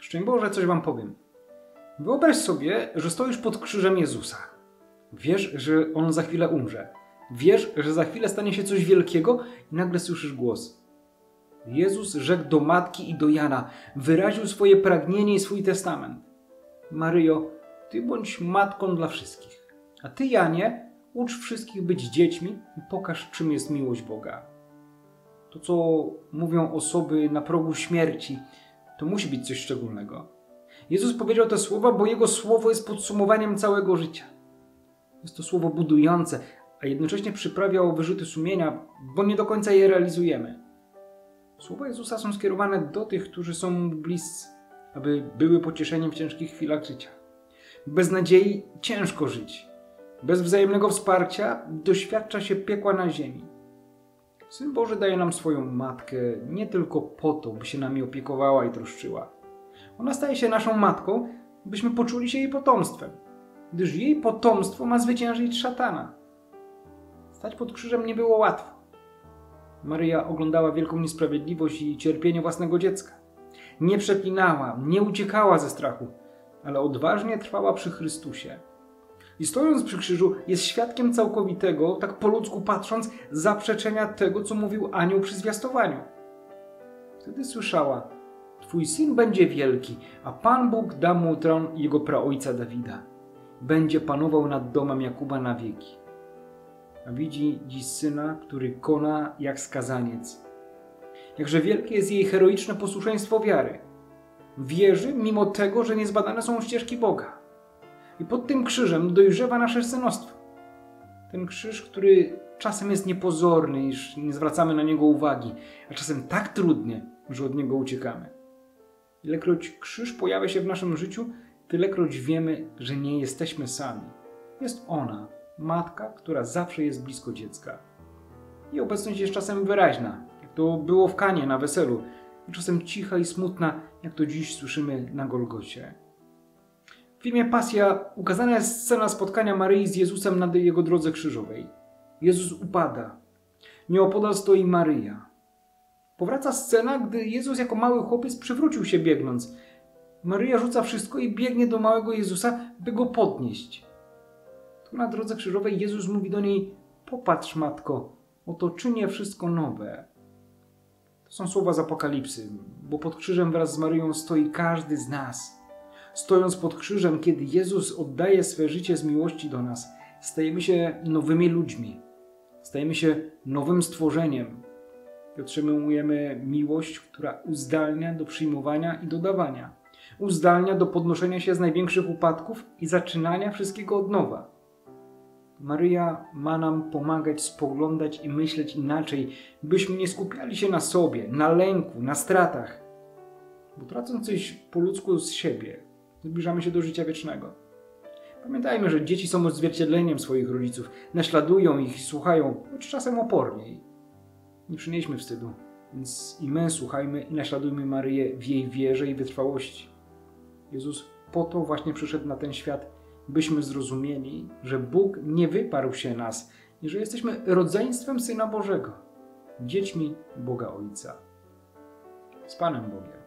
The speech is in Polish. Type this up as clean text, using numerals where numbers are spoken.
Szczęść Boże, coś wam powiem. Wyobraź sobie, że stoisz pod krzyżem Jezusa. Wiesz, że On za chwilę umrze. Wiesz, że za chwilę stanie się coś wielkiego i nagle słyszysz głos. Jezus rzekł do matki i do Jana, wyraził swoje pragnienie i swój testament. Maryjo, Ty bądź matką dla wszystkich. A Ty, Janie, ucz wszystkich być dziećmi i pokaż, czym jest miłość Boga. To, co mówią osoby na progu śmierci, to musi być coś szczególnego. Jezus powiedział te słowa, bo Jego słowo jest podsumowaniem całego życia. Jest to słowo budujące, a jednocześnie przyprawia o wyrzuty sumienia, bo nie do końca je realizujemy. Słowa Jezusa są skierowane do tych, którzy są Mu bliscy, aby były pocieszeniem w ciężkich chwilach życia. Bez nadziei ciężko żyć. Bez wzajemnego wsparcia doświadcza się piekła na ziemi. Syn Boży daje nam swoją matkę nie tylko po to, by się nami opiekowała i troszczyła. Ona staje się naszą matką, byśmy poczuli się jej potomstwem, gdyż jej potomstwo ma zwyciężyć szatana. Stać pod krzyżem nie było łatwo. Maryja oglądała wielką niesprawiedliwość i cierpienie własnego dziecka. Nie przeklinała, nie uciekała ze strachu, ale odważnie trwała przy Chrystusie. I stojąc przy krzyżu jest świadkiem całkowitego, tak po ludzku patrząc, zaprzeczenia tego, co mówił anioł przy zwiastowaniu. Wtedy słyszała: Twój syn będzie wielki, a Pan Bóg da mu tron jego praojca Dawida. Będzie panował nad domem Jakuba na wieki. A widzi dziś syna, który kona jak skazaniec. Jakże wielkie jest jej heroiczne posłuszeństwo wiary. Wierzy mimo tego, że niezbadane są ścieżki Boga. I pod tym krzyżem dojrzewa nasze synostwo. Ten krzyż, który czasem jest niepozorny, iż nie zwracamy na niego uwagi, a czasem tak trudny, że od niego uciekamy. Ilekroć krzyż pojawia się w naszym życiu, tylekroć wiemy, że nie jesteśmy sami. Jest ona, matka, która zawsze jest blisko dziecka. Jej obecność jest czasem wyraźna, jak to było w Kanie na weselu, i czasem cicha i smutna, jak to dziś słyszymy na Golgocie. W filmie Pasja ukazana jest scena spotkania Maryi z Jezusem na Jego drodze krzyżowej. Jezus upada. Nieopodal stoi Maryja. Powraca scena, gdy Jezus jako mały chłopiec przywrócił się biegnąc. Maryja rzuca wszystko i biegnie do małego Jezusa, by go podnieść. Tu na drodze krzyżowej Jezus mówi do niej: popatrz, matko, oto czynię wszystko nowe. To są słowa z Apokalipsy, bo pod krzyżem wraz z Maryją stoi każdy z nas. Stojąc pod krzyżem, kiedy Jezus oddaje swe życie z miłości do nas, stajemy się nowymi ludźmi. Stajemy się nowym stworzeniem. I otrzymujemy miłość, która uzdalnia do przyjmowania i dodawania. Uzdalnia do podnoszenia się z największych upadków i zaczynania wszystkiego od nowa. Maryja ma nam pomagać spoglądać i myśleć inaczej, byśmy nie skupiali się na sobie, na lęku, na stratach. Bo tracąc coś po ludzku z siebie, zbliżamy się do życia wiecznego. Pamiętajmy, że dzieci są odzwierciedleniem swoich rodziców, naśladują ich i słuchają, choć czasem oporniej. Nie przynieśmy wstydu, więc i my słuchajmy i naśladujmy Maryję w jej wierze i wytrwałości. Jezus po to właśnie przyszedł na ten świat, byśmy zrozumieli, że Bóg nie wyparł się nas i że jesteśmy rodzeństwem Syna Bożego, dziećmi Boga Ojca. Z Panem Bogiem.